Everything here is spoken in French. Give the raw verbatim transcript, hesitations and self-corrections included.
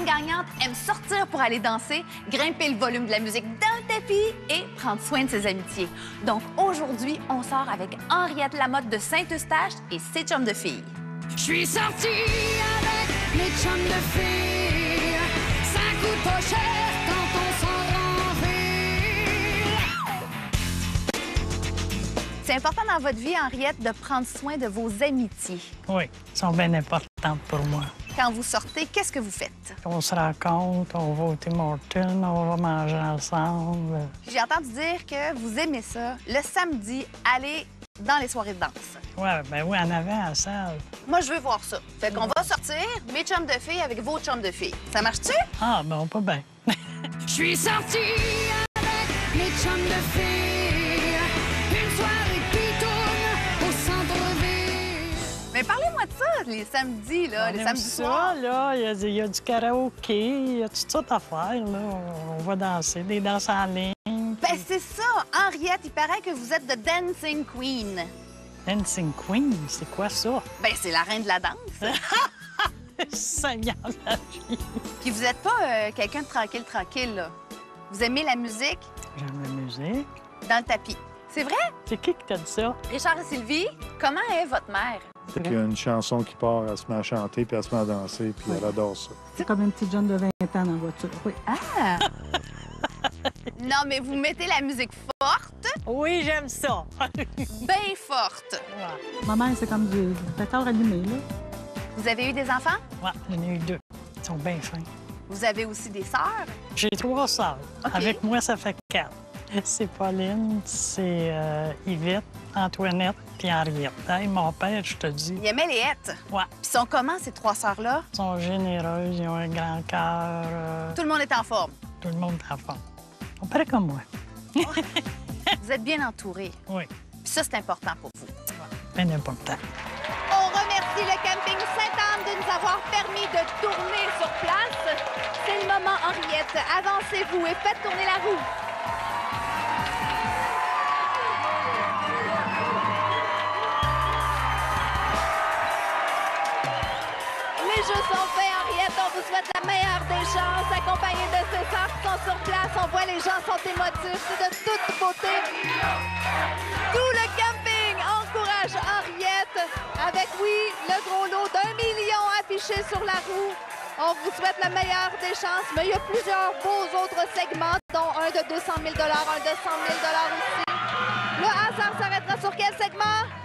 personne gagnante aime sortir pour aller danser, grimper le volume de la musique dans le tapis et prendre soin de ses amitiés. Donc aujourd'hui, on sort avec Henriette Lamotte de Saint-Eustache et ses chums de filles. Je suis sortie avec mes chums de filles. Ça coûte pas cher quand on s'en rend en ville. C'est important dans votre vie, Henriette, de prendre soin de vos amitiés. Oui, elles sont bien importantes pour moi. Quand vous sortez, qu'est-ce que vous faites? On se rencontre, on va au Tim Hortons, on va manger ensemble. J'ai entendu dire que vous aimez ça, le samedi, aller dans les soirées de danse. Oui, ben oui, en avant, à la salle. Moi, je veux voir ça. Fait qu'on va sortir, mes chums de filles avec vos chums de filles. Ça marche-tu? Ah, ben pas bien. Je suis sortie avec mes chums de filles. Une soirée pitoune au centre-ville. Mais parlez-moi de ça, les samedis, là, On les aime samedis ça, soirs. là. Il y, a, il y a du karaoké, il y a toutes sortes d'affaires, là. On va danser, des danses en ligne. Ben, c'est ça. Henriette, il paraît que vous êtes de Dancing Queen. Dancing Queen, c'est quoi ça? Ben, c'est la reine de la danse. Seigneur, la vie! Puis vous êtes pas euh, quelqu'un de tranquille, tranquille, là. Vous aimez la musique J'aime la musique. dans le tapis. C'est vrai? C'est qui qui t'a dit ça? Richard et Sylvie, comment est votre mère? Fait qu'il y a une chanson qui part, elle se met à chanter, puis elle se met à danser, puis elle adore ça. C'est comme une petite jeune de vingt ans dans la voiture, oui. Ah! Non, mais vous mettez la musique forte, Oui, j'aime ça! bien forte. Ouais, Ma mère, c'est comme du pétard allumé, là. Vous avez eu des enfants? ouais, j'en ai eu deux. Ils sont bien fins. Vous avez aussi des sœurs? J'ai trois sœurs. OK. Avec moi, ça fait quatre. C'est Pauline, c'est euh, Yvette, Antoinette, puis Henriette. Hey, mon père, je te dis, Il aimait les hêtes. ouais, Puis sont comment, ces trois sœurs-là? ils sont généreuses, ils ont un grand cœur. euh, Tout le monde est en forme. tout le monde est en forme. On paraît comme moi. Vous êtes bien entourés. Oui, Puis ça, c'est important pour vous. bien important. On remercie le camping Sainte-Anne de nous avoir permis de tourner sur place. C'est le moment, Henriette. Avancez-vous et faites tourner la roue. Les jeux sont faits, Henriette. On vous souhaite la meilleure des chances. Accompagnés de ces sœurs qui sont sur place, on voit les gens sont émotifs. C'est de toute beauté. Tout le camping encourage Henriette avec, oui, le gros lot d'un million affiché sur la roue. On vous souhaite la meilleure des chances, mais il y a plusieurs beaux autres segments, dont un de deux cent mille, un de cent mille aussi. Le hasard s'arrêtera sur quel segment?